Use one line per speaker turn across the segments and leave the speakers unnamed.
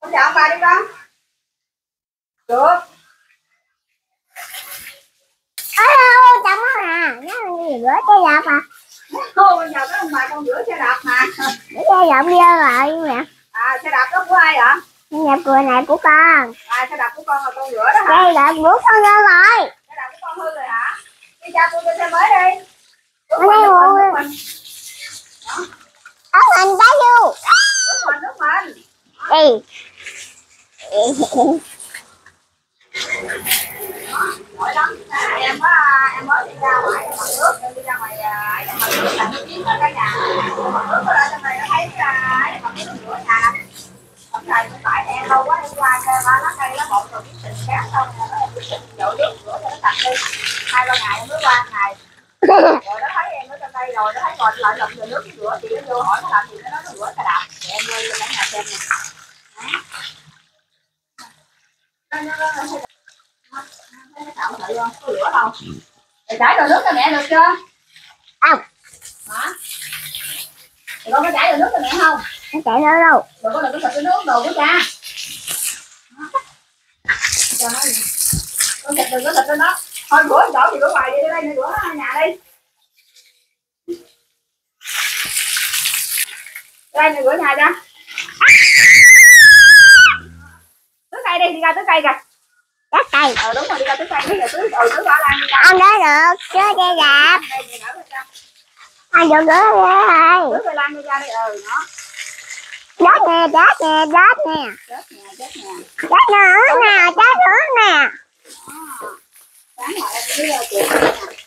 Con chào ông bà đi con. Được.
Alo, chào má à. Nó gì rửa xe đạp à?
Thôi giờ cái ông bà con rửa xe đạp mà.
Rửa xe đạp dơ rồi nè.
À xe đạp đó của ai ạ?
Xe đạp cười này của con.
À xe đạp của con là con rửa đó hả?
Xe đạp của con dơ rồi.
Xe đạp của con hư rồi hả? Đi cha tôi xe mới đi.
Nước mình trái vô.
Nước mình.
Đi.
Mỏi lắm. Em mới đi ra ngoài mặt nước, em đi ra ngoài mặt nước là nó kiếm cả nhà. Mặt nước ở đây trong này nó thấy mặt nước rửa nhà. Hôm nay nó tải em lâu quá đi qua chơi ba lá cây lá bột rồi biết tình khác xong rồi nó dội nước rửa cho nó sạch đi. 2-3 ngày em mới qua ngày. Rồi nó thấy em ở trong đây rồi nó thấy còn lại lụm rồi nước cái rửa chị nó vô hỏi nó làm gì nó nói nó rửa xe đạp. Để em vô cả nhà xem nè. Có rửa không? Để chảy đồ nước cho mẹ được chưa?
Không.
Hả? Thì con có chảy đồ nước cho mẹ không?
Nó chạy đâu đâu.
Đừng có xịt cái nước đồ của cha. Con xịt đừng có xịt lên đó. Thôi rửa chỗ thì rửa ngoài đi đây, rửa nhà đi. Đây này rửa nhà cho. Tưới cây đi ra tưới cây kìa.
Đất cây.
Đúng rồi đi ra tưới cây đi rồi tưới quả lan đi ra.
Ăn đó được, chứ xe đạp. Ăn được nữa rồi.
Tưới cây lan đi ra đi nó.
Chết nè, chết nè, chết nè.
Chết nè.
Chết nữa nè, chết nữa nè.
Sáng lại em với chị nè.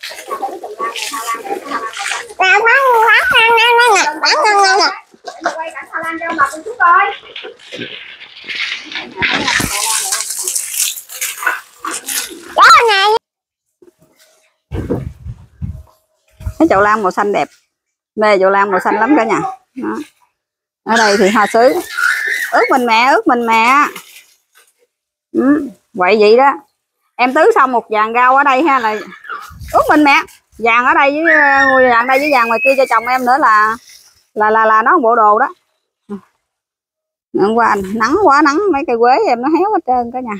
Nè, bắn nè, bắn nè.
Để quay cảnh Hà Lan cho bà con chú coi.
Đó nè.
Cái chậu lan màu xanh đẹp. Mê chậu lan màu xanh lắm cả nhà. Đó. Ở đây thì hoa sứ. Ướt mình mẹ. Vậy vậy đó. Em tưới xong một vàng rau ở đây ha là ướt mình mẹ. Vàng ở đây với vàng đây với vàng ngoài kia cho chồng em nữa là nó bộ đồ đó. Hôm qua nắng quá nắng mấy cây quế em nó héo hết trơn cả nhà.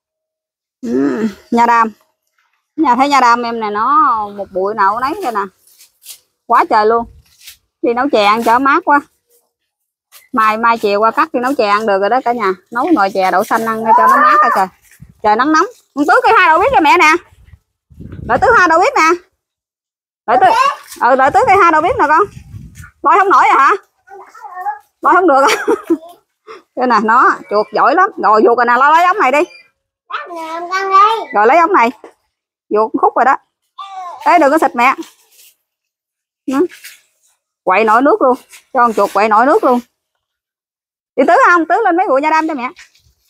Nha đam. Thấy nha đam em này nó một bụi nào cũng nấy đây nè. Quá trời luôn. Đi nấu chè ăn cho mát quá. Mai chiều qua cắt đi nấu chè ăn được rồi đó cả nhà. Nấu nồi chè đậu xanh ăn cho nó mát rồi trời. Trời nắng nóng. Con tưới cây 2 đậu biết cho mẹ nè. Đợi tưới 2 đậu biết nè. Đợi tưới cây 2 đậu biết nè con. Bôi không nổi rồi hả? Bôi không được. Đây nè nó chuột giỏi lắm. Rồi vuột rồi nè, lo lấy ống này đi. Rồi lấy ống này. Vuột khúc rồi đó. Ê đừng có xịt mẹ. Quậy nổi nước luôn. Cho con chuột quậy nổi nước luôn. Đi tưới không? Tưới lên mấy bụi nha đam cho mẹ.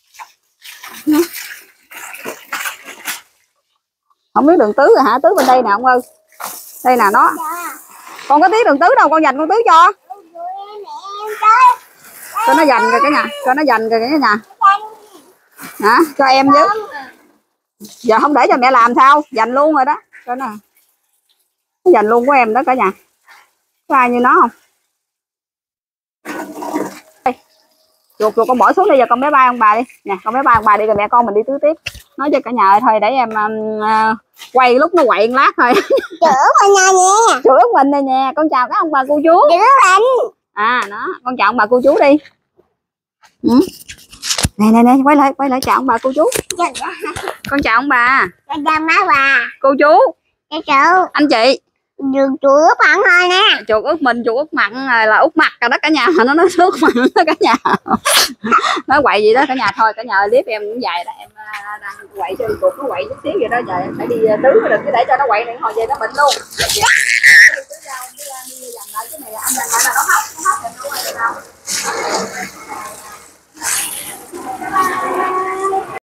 Không biết đường tưới rồi hả? Tưới bên đây nè ông ơi. Đây nè nó. Con có tí đường tưới đâu, con dành con tưới cho. Cho nó dành rồi cả nhà. Cho nó dành rồi cả nhà. Hả? Cho em chứ. Giờ không để cho mẹ làm sao? Dành luôn rồi đó. Cho nó. Dành luôn của em đó cả nhà. Có ai như nó không? Chuột con bỏ xuống đây giờ con bé ba ông bà đi nè, con bé ba ông bà đi rồi mẹ con mình đi tưới tiếp. Nói cho cả nhà ơi thôi để em quay lúc nó quậy một lát thôi.
Chữa mình nè.
Chữa mình này nè, con chào các ông bà cô chú.
Chữa mình.
À đó, con chào ông bà cô chú đi. Nè quay lại chào ông bà cô chú. Con chào ông bà.
Chào má bà.
Cô chú.
Chào
anh chị.
Đường chuột ướt mặn thôi nè.
Chuột ướt mình, chuột ướt mặn là út mặt rồi đó cả nhà, mà nó nói ướt mặn đó cả nhà. Nói quậy gì đó cả nhà. Thôi cả nhà clip em cũng dài đó, em đang quậy cho chuột nó quậy chút xíu vậy đó, giờ em phải đi tưới mới được, chứ để cho nó quậy này hồi về nó bệnh luôn.